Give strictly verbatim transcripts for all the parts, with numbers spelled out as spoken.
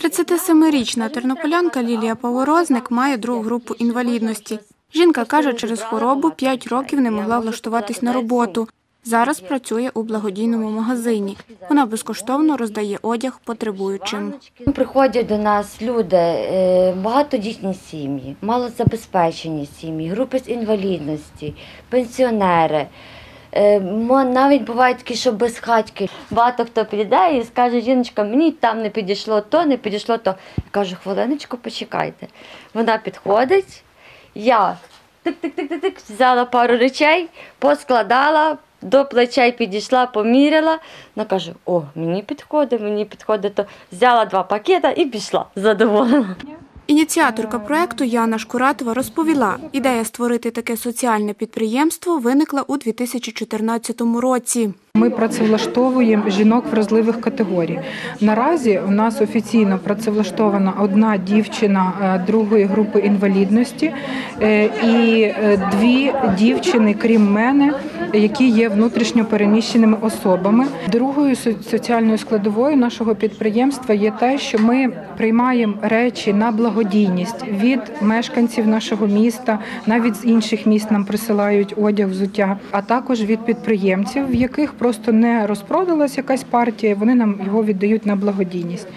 тридцятисемирічна тернополянка Лілія Поворозник має другу групу інвалідності. Жінка каже, через хворобу п'ять років не могла влаштуватись на роботу. Зараз працює у благодійному магазині. Вона безкоштовно роздає одяг потребуючим. Приходять до нас люди, багатодітні сім'ї, малозабезпечені сім'ї, групи з інвалідності, пенсіонери. Навіть бувають такі, що безхатьки. Багато хто підійде і скаже: жіночка, мені там не підійшло то, не підійшло то. Я кажу: хвилиночку, почекайте. Вона підходить, я тик-тик-тик-тик, взяла пару речей, поскладала, до плечей підійшла, поміряла. Вона каже: о, мені підходить, мені підходить то. Взяла два пакета і пішла задоволена. Ініціаторка проєкту Яна Шкуратова розповіла, ідея створити таке соціальне підприємство виникла у дві тисячі чотирнадцятому році. Ми працевлаштовуємо жінок вразливих категорій. Наразі у нас офіційно працевлаштована одна дівчина другої групи інвалідності і дві дівчини, крім мене, які є внутрішньо переміщеними особами. Другою соціальною складовою нашого підприємства є те, що ми приймаємо речі на благодійність від мешканців нашого міста, навіть з інших міст нам присилають одяг, взуття, а також від підприємців, в яких просто не розпродалась якась партія, вони нам його віддають на благодійність.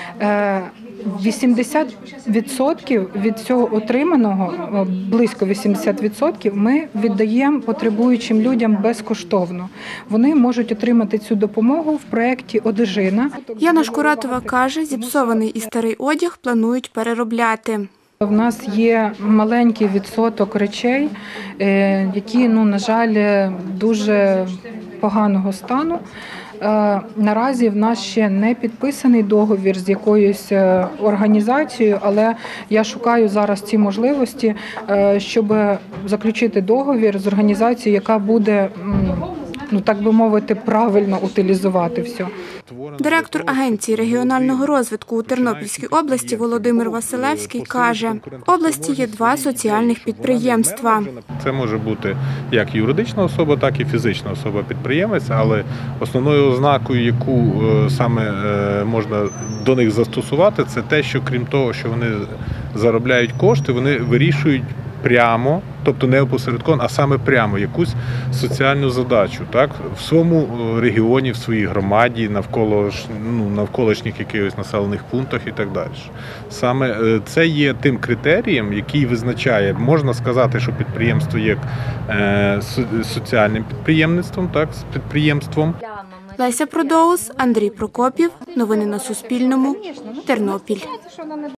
вісімдесят відсотків від цього отриманого, близько вісімдесят відсотків, ми віддаємо потребуючим людям безкоштовно. Вони можуть отримати цю допомогу в проєкті «Одежина». Яна Шкуратова каже, зіпсований і старий одяг планують переробляти. У нас є маленький відсоток речей, які, ну, на жаль, дуже поганого стану. Наразі в нас ще не підписаний договір з якоюсь організацією, але я шукаю зараз ці можливості, щоб заключити договір з організацією, яка буде, ну, так би мовити, правильно утилізувати все. Директор Агенції регіонального розвитку у Тернопільській області Володимир Василевський каже, в області є два соціальних підприємства. Це може бути як юридична особа, так і фізична особа-підприємець, але основною ознакою, яку саме можна до них застосувати, це те, що крім того, що вони заробляють кошти, вони вирішують прямо, тобто не опосередковано, а саме прямо якусь соціальну задачу, так, в своєму регіоні, в своїй громаді, навколо, ну, навколишніх якихось населених пунктах і так далі. Саме це є тим критерієм, який визначає, можна сказати, що підприємство є е, соціальним підприємництвом, так, з підприємством. Леся Продоус, Андрій Прокопів. Новини на Суспільному. Тернопіль.